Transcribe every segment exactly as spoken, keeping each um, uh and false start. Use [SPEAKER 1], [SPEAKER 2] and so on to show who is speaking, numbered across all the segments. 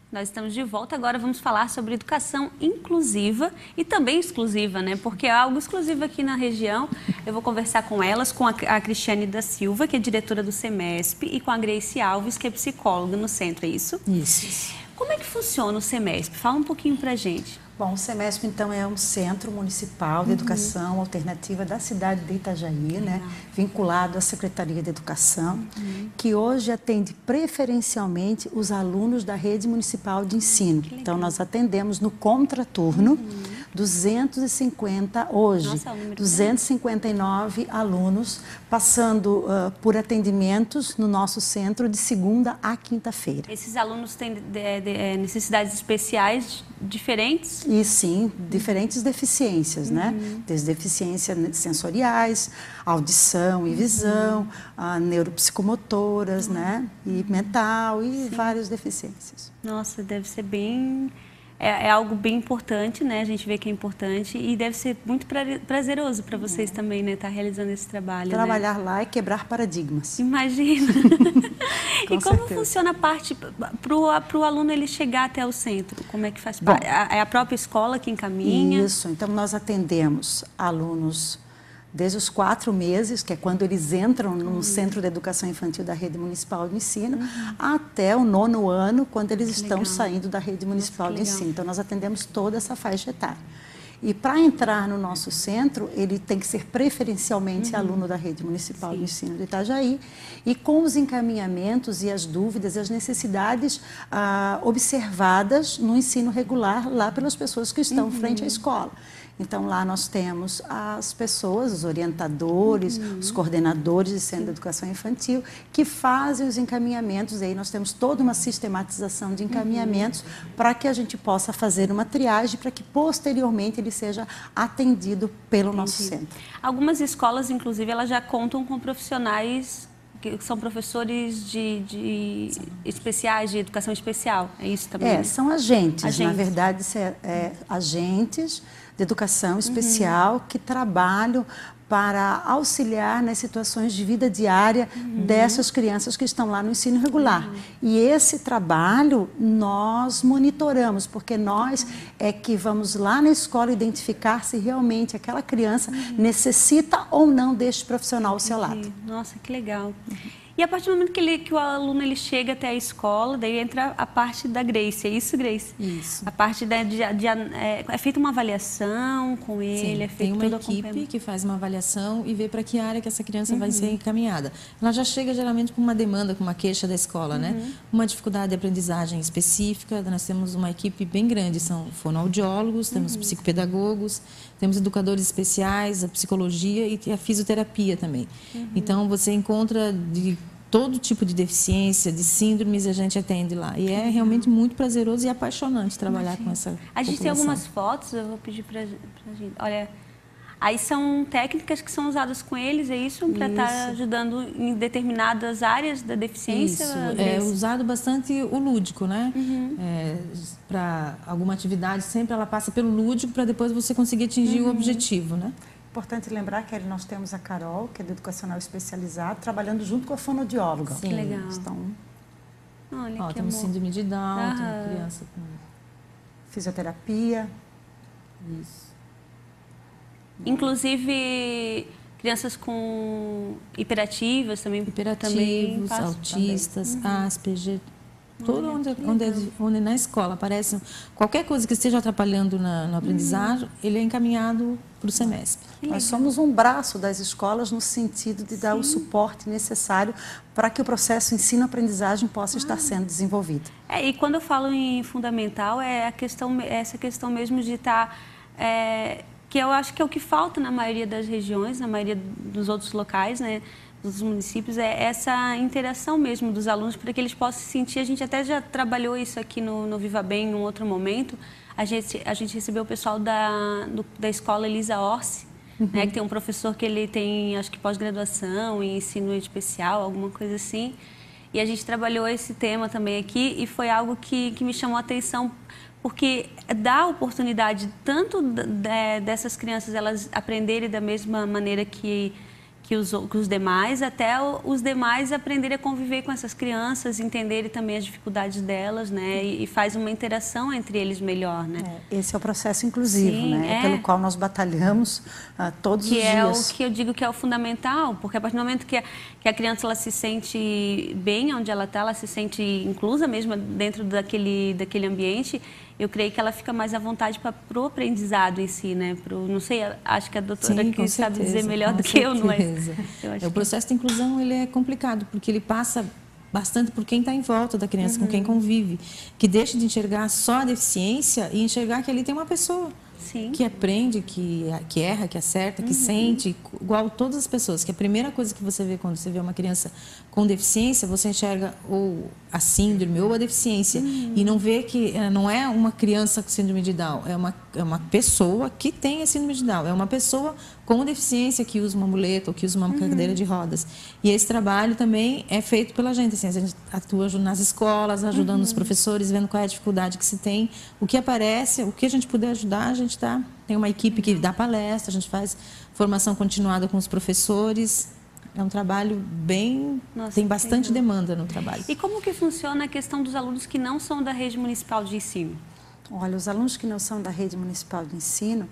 [SPEAKER 1] Nós estamos de volta, agora vamos falar sobre educação inclusiva e também exclusiva, né? Porque é algo exclusivo aqui na região. Eu vou conversar com elas, com a, a Cristiane da Silva, que é diretora do SEMESP, e com a Grace Alves, que é psicóloga no centro, é isso?
[SPEAKER 2] Isso.
[SPEAKER 1] Como é que funciona o SEMESP? Fala um pouquinho pra gente.
[SPEAKER 2] Bom, o SEMESP, então, é um centro municipal de uhum. educação alternativa da cidade de Itajaí, uhum. né? Vinculado à Secretaria de Educação, uhum. que hoje atende preferencialmente os alunos da rede municipal de ensino. Então, nós atendemos no contraturno uhum. duzentos e cinquenta, hoje, Nossa, duzentos e cinquenta e nove alunos, passando uh, por atendimentos no nosso centro de segunda a quinta-feira.
[SPEAKER 1] Esses alunos têm de, de, de, necessidades especiais diferentes?
[SPEAKER 2] E sim, diferentes deficiências, uhum. né? Desde deficiências sensoriais, audição e visão, uhum. a neuropsicomotoras, uhum. né? E mental e sim. várias deficiências.
[SPEAKER 1] Nossa, deve ser bem... É, é algo bem importante, né? A gente vê que é importante e deve ser muito pra, prazeroso para vocês é. também, né? Estar tá realizando esse trabalho.
[SPEAKER 2] Trabalhar
[SPEAKER 1] né?
[SPEAKER 2] lá e quebrar paradigmas.
[SPEAKER 1] Imagina!
[SPEAKER 2] Com
[SPEAKER 1] e como
[SPEAKER 2] certeza.
[SPEAKER 1] funciona a parte para o aluno ele chegar até o centro? Como é que faz parte? É a própria escola que encaminha?
[SPEAKER 2] Isso, então nós atendemos alunos desde os quatro meses, que é quando eles entram no uhum. Centro de Educação Infantil da Rede Municipal de Ensino, uhum. até o nono ano, quando eles que estão legal. saindo da Rede Municipal Nossa, de Ensino. Então, nós atendemos toda essa faixa etária. E para entrar no nosso centro, ele tem que ser preferencialmente uhum. aluno da Rede Municipal Sim. de Ensino de Itajaí, e com os encaminhamentos e as dúvidas e as necessidades ah, observadas no ensino regular lá pelas pessoas que estão uhum. frente à escola. Então, lá nós temos as pessoas, os orientadores, uhum. os coordenadores de centro de educação infantil, que fazem os encaminhamentos. E aí nós temos toda uma sistematização de encaminhamentos uhum. para que a gente possa fazer uma triagem, para que posteriormente ele seja atendido pelo Entendi. nosso centro.
[SPEAKER 1] Algumas escolas, inclusive, elas já contam com profissionais que são professores de, de especiais, de educação especial, é isso também?
[SPEAKER 2] É, são agentes,
[SPEAKER 1] agentes.
[SPEAKER 2] na verdade, é, é, agentes de educação especial uhum. que trabalham para auxiliar nas situações de vida diária uhum. dessas crianças que estão lá no ensino regular. Uhum. E esse trabalho nós monitoramos, porque nós uhum. é que vamos lá na escola identificar se realmente aquela criança uhum. necessita ou não deste profissional ao seu lado.
[SPEAKER 1] Nossa, que legal. Uhum. E a partir do momento que, ele, que o aluno ele chega até a escola, daí entra a parte da Grace, é isso, Grace?
[SPEAKER 2] Isso.
[SPEAKER 1] A parte da, de, de, é, é feita uma avaliação com ele,
[SPEAKER 3] Sim,
[SPEAKER 1] é feito
[SPEAKER 3] tem uma
[SPEAKER 1] todo
[SPEAKER 3] equipe que faz uma avaliação e vê para que área que essa criança uhum. vai ser encaminhada. Ela já chega geralmente com uma demanda, com uma queixa da escola, uhum. né? Uma dificuldade de aprendizagem específica. Nós temos uma equipe bem grande, são fonoaudiólogos, temos uhum. psicopedagogos, temos educadores especiais, a psicologia e a fisioterapia também. Uhum. Então, você encontra de todo tipo de deficiência, de síndromes, a gente atende lá. E é realmente muito prazeroso e apaixonante trabalhar Imagina. com essa
[SPEAKER 1] A gente
[SPEAKER 3] população.
[SPEAKER 1] tem algumas fotos, eu vou pedir para a gente. Olha, aí são técnicas que são usadas com eles, é isso? Para estar ajudando em determinadas áreas da deficiência?
[SPEAKER 3] Isso, é usado bastante o lúdico, né? Uhum. É, para alguma atividade, sempre ela passa pelo lúdico para depois você conseguir atingir uhum. o objetivo, né?
[SPEAKER 2] Importante lembrar que nós temos a Carol, que é do educacional especializado, trabalhando junto com a fonoaudióloga.
[SPEAKER 1] Sim, legal.
[SPEAKER 2] Então,
[SPEAKER 1] Olha,
[SPEAKER 3] ó,
[SPEAKER 1] que
[SPEAKER 3] temos
[SPEAKER 1] amor.
[SPEAKER 3] síndrome de Down,
[SPEAKER 1] ah.
[SPEAKER 3] tem uma criança com
[SPEAKER 2] fisioterapia.
[SPEAKER 3] Isso.
[SPEAKER 1] Inclusive crianças com hiperativas também.
[SPEAKER 3] Hiperativos,
[SPEAKER 1] também
[SPEAKER 3] autistas,
[SPEAKER 1] também. Uhum.
[SPEAKER 3] Asperger. Tudo onde, onde, onde na escola aparece qualquer coisa que esteja atrapalhando na, no aprendizagem, uhum. ele é encaminhado para o SEMESP.
[SPEAKER 2] Nós somos um braço das escolas no sentido de Sim. dar o suporte necessário para que o processo ensino-aprendizagem possa ah. estar sendo desenvolvido.
[SPEAKER 1] É, e quando eu falo em fundamental, é a questão, essa questão mesmo de estar... É, que eu acho que é o que falta na maioria das regiões, na maioria dos outros locais, né? Dos municípios, é essa interação mesmo dos alunos, para que eles possam se sentir. A gente até já trabalhou isso aqui no, no Viva Bem, em um outro momento. A gente, a gente recebeu o pessoal da, do, da escola Elisa Orsi, uhum. né, que tem um professor que ele tem, acho que pós-graduação em ensino especial, alguma coisa assim. E a gente trabalhou esse tema também aqui e foi algo que, que me chamou a atenção, porque dá oportunidade tanto de, dessas crianças elas aprenderem da mesma maneira que que os, que os demais, até os demais aprenderem a conviver com essas crianças, entenderem também as dificuldades delas, né? E, e faz uma interação entre eles melhor, né?
[SPEAKER 2] É, esse é o processo inclusivo, Sim, né? É. Pelo qual nós batalhamos uh, todos
[SPEAKER 1] que
[SPEAKER 2] os
[SPEAKER 1] é
[SPEAKER 2] dias.
[SPEAKER 1] O que eu digo que é o fundamental, porque a partir do momento que a, que a criança ela se sente bem onde ela está, ela se sente inclusa mesmo dentro daquele, daquele ambiente, eu creio que ela fica mais à vontade para o aprendizado em si, né? Pro, não sei, acho que a doutora
[SPEAKER 3] Sim,
[SPEAKER 1] que sabe dizer melhor do que eu, não é? Eu acho
[SPEAKER 3] é o processo que... de inclusão ele é complicado, porque ele passa bastante por quem está em volta da criança, uhum. com quem convive, que deixa de enxergar só a deficiência e enxergar que ali tem uma pessoa. Sim. Que aprende, que, que erra, que acerta, que uhum. sente, igual todas as pessoas. Que a primeira coisa que você vê quando você vê uma criança com deficiência, você enxerga ou a síndrome ou a deficiência. Uhum. E não vê que não é uma criança com síndrome de Down, é uma, é uma pessoa que tem a síndrome de Down. É uma pessoa com deficiência que usa uma muleta ou que usa uma uhum. cadeira de rodas. E esse trabalho também é feito pela gente. Assim, a gente atua nas escolas, ajudando uhum. os professores, vendo qual é a dificuldade que se tem. O que aparece, o que a gente puder ajudar, a gente tá, tem uma equipe que dá palestra, a gente faz formação continuada com os professores. É um trabalho bem... Nossa, tem bastante entendi. demanda no trabalho.
[SPEAKER 1] E como que funciona a questão dos alunos que não são da rede municipal de ensino?
[SPEAKER 2] Olha, os alunos que não são da rede municipal de ensino,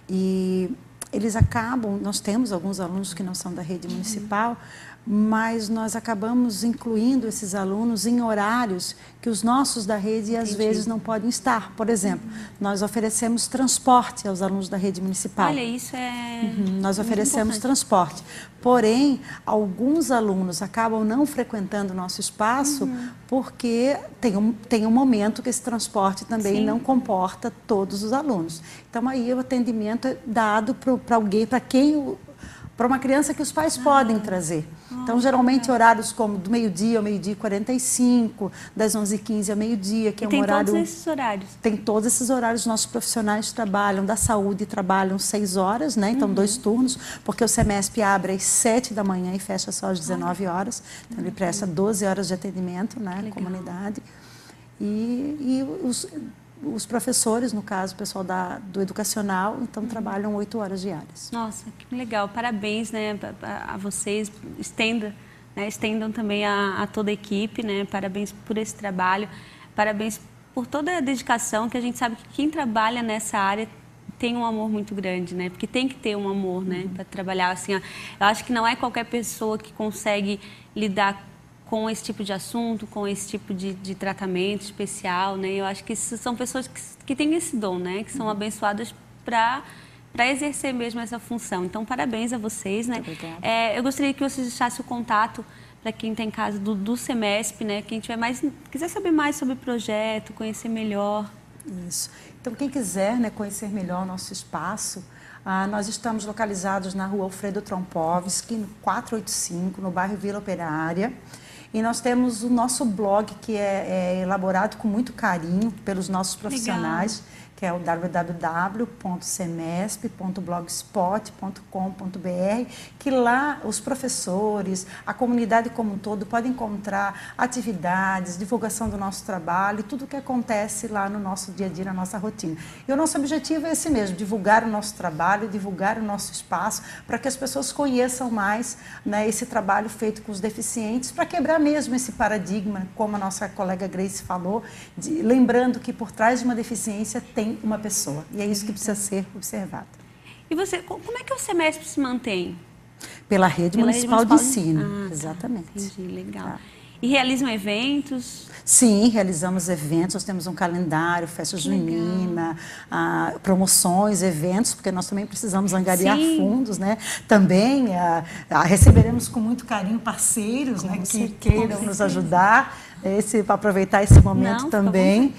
[SPEAKER 2] e eles acabam... Nós temos alguns alunos que não são da rede municipal, uhum. mas nós acabamos incluindo esses alunos em horários que os nossos da rede, às Entendi. vezes, não podem estar. Por exemplo, uhum. nós oferecemos transporte aos alunos da rede municipal.
[SPEAKER 1] Olha, isso é
[SPEAKER 2] uhum. Nós oferecemos transporte. Porém, alguns alunos acabam não frequentando o nosso espaço uhum. porque tem um, tem um momento que esse transporte também Sim. não comporta todos os alunos. Então, aí o atendimento é dado para alguém, para quem... O, para uma criança que os pais ah, podem trazer. Então, geralmente, horários como do meio-dia ao meio-dia e quarenta e cinco, das onze e quinze ao meio-dia, que
[SPEAKER 1] e
[SPEAKER 2] é um
[SPEAKER 1] tem
[SPEAKER 2] horário...
[SPEAKER 1] tem todos esses horários?
[SPEAKER 2] Tem todos esses horários. Nossos profissionais trabalham, da saúde, trabalham seis horas, né? Então, uhum. dois turnos, porque o SEMESP abre às sete da manhã e fecha só às dezenove horas. Então, ele presta doze horas de atendimento, né? Na comunidade. E, e os... Os professores, no caso, o pessoal da, do educacional, então uhum. trabalham oito horas diárias.
[SPEAKER 1] Nossa, que legal. Parabéns, né, a, a vocês. Estenda, né, estendam também a, a toda a equipe, né? Parabéns por esse trabalho. Parabéns por toda a dedicação, que a gente sabe que quem trabalha nessa área tem um amor muito grande, né? Porque tem que ter um amor, né? Uhum. Para trabalhar assim. Ó. Eu acho que não é qualquer pessoa que consegue lidar com com esse tipo de assunto, com esse tipo de, de tratamento especial, né? Eu acho que são pessoas que, que têm esse dom, né? Que são abençoadas para para exercer mesmo essa função. Então, parabéns a vocês, né? É, eu gostaria que vocês deixassem o contato para quem está em casa do, do SEMESP, né? Quem tiver mais, quiser saber mais sobre o projeto, conhecer melhor.
[SPEAKER 2] Isso. Então, quem quiser, né, conhecer melhor o nosso espaço, ah, nós estamos localizados na rua Alfredo Trompovski, no quatrocentos e oitenta e cinco, no bairro Vila Operária. E nós temos o nosso blog, que é, é elaborado com muito carinho pelos nossos profissionais, Legal. que é o w w w ponto semesp ponto blogspot ponto com ponto b r, que lá os professores, a comunidade como um todo, podem encontrar atividades, divulgação do nosso trabalho, tudo o que acontece lá no nosso dia a dia, na nossa rotina. E o nosso objetivo é esse mesmo, divulgar o nosso trabalho, divulgar o nosso espaço, para que as pessoas conheçam mais, né, esse trabalho feito com os deficientes, para quebrar mesmo esse paradigma, como a nossa colega Grace falou, de, lembrando que por trás de uma deficiência tem uma pessoa. E é isso que precisa ser observado.
[SPEAKER 1] E você, como é que o SEMESP se mantém?
[SPEAKER 2] Pela Rede, Pela Municipal, Rede Municipal de Ensino. Ah, exatamente.
[SPEAKER 1] Tá. Entendi, legal. Tá. E realizam eventos?
[SPEAKER 2] Sim, realizamos eventos, nós temos um calendário, festas juninas, ah, promoções, eventos, porque nós também precisamos angariar Sim. fundos, né? Também ah, ah, receberemos com muito carinho parceiros, né, que queiram nos ajudar, para aproveitar esse momento Não, também.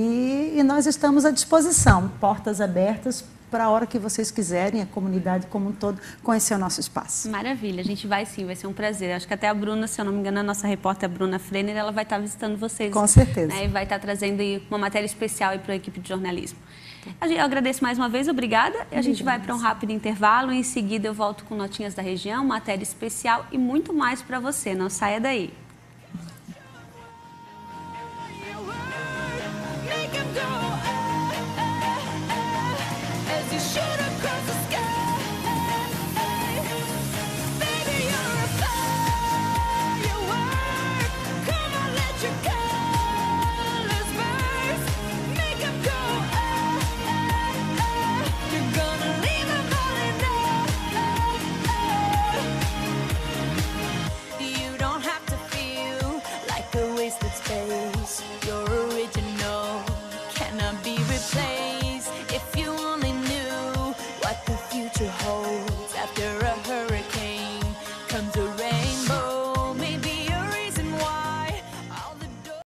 [SPEAKER 2] E, e nós estamos à disposição, portas abertas para a hora que vocês quiserem, a comunidade como um todo, conhecer o nosso espaço.
[SPEAKER 1] Maravilha, a gente vai sim, vai ser um prazer. Acho que até a Bruna, se eu não me engano, a nossa repórter a Bruna Frenner, ela vai estar visitando vocês.
[SPEAKER 2] Com certeza.
[SPEAKER 1] Né, e vai estar trazendo aí uma matéria especial para a equipe de jornalismo. Eu agradeço mais uma vez, obrigada. A gente vai para um rápido intervalo, em seguida eu volto com notinhas da região, matéria especial e muito mais para você. Não saia daí.
[SPEAKER 4] Shoot across the sky, baby. wasted space. You're original, cannot be replaced. If you only knew what the future holds.